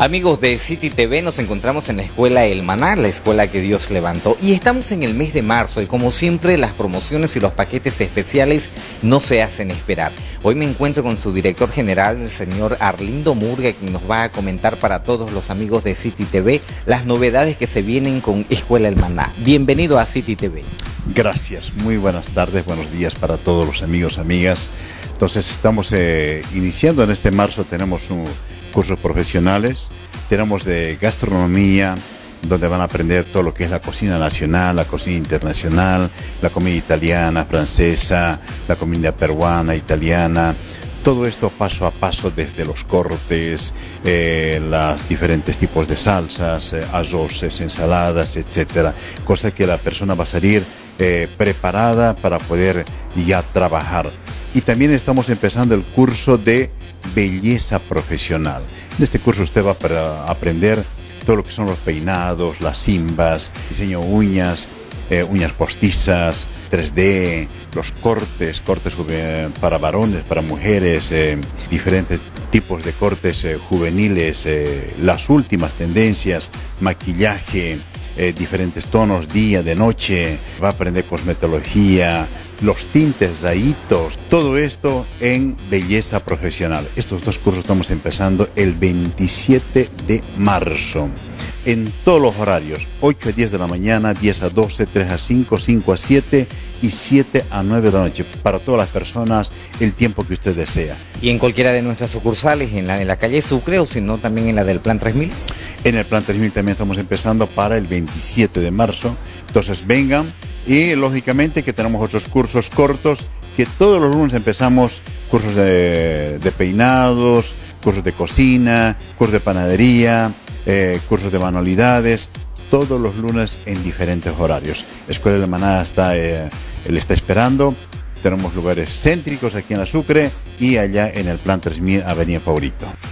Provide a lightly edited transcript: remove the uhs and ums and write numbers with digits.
Amigos de City TV, nos encontramos en la escuela El Maná, la escuela que Dios levantó, y estamos en el mes de marzo y como siempre las promociones y los paquetes especiales no se hacen esperar. Hoy me encuentro con su director general, el señor Arlindo Murga, quien nos va a comentar para todos los amigos de City TV las novedades que se vienen con Escuela El Maná. Bienvenido a City TV. Gracias, muy buenas tardes, buenos días para todos los amigos, amigas. Entonces estamos iniciando en este marzo, tenemos cursos profesionales, tenemos de gastronomía, donde van a aprender todo lo que es la cocina nacional, la cocina internacional, la comida italiana, francesa, la comida peruana, italiana. Todo esto paso a paso, desde los cortes, los diferentes tipos de salsas, arroces, ensaladas, etcétera. Cosa que la persona va a salir preparada para poder ya trabajar. Y también estamos empezando el curso de belleza profesional. En este curso usted va a aprender todo lo que son los peinados, las cimbas, diseño de uñas, uñas postizas, 3D, los cortes para varones, para mujeres, diferentes tipos de cortes juveniles, las últimas tendencias, maquillaje, diferentes tonos, día, de noche, va a aprender cosmetología, los tintes, rayitos, todo esto en belleza profesional. Estos dos cursos estamos empezando el 27 de marzo. En todos los horarios, 8 a 10 de la mañana, 10 a 12, 3 a 5, 5 a 7 y 7 a 9 de la noche. Para todas las personas, el tiempo que usted desea. ¿Y en cualquiera de nuestras sucursales, en la calle Sucre o si no también en la del Plan 3000? En el Plan 3000 también estamos empezando para el 27 de marzo. Entonces vengan. Y lógicamente que tenemos otros cursos cortos, que todos los lunes empezamos cursos de peinados, cursos de cocina, cursos de panadería, cursos de manualidades, todos los lunes en diferentes horarios. Escuela de Maná le está esperando. Tenemos lugares céntricos aquí en la Sucre y allá en el Plan 3000, Avenida Favorito.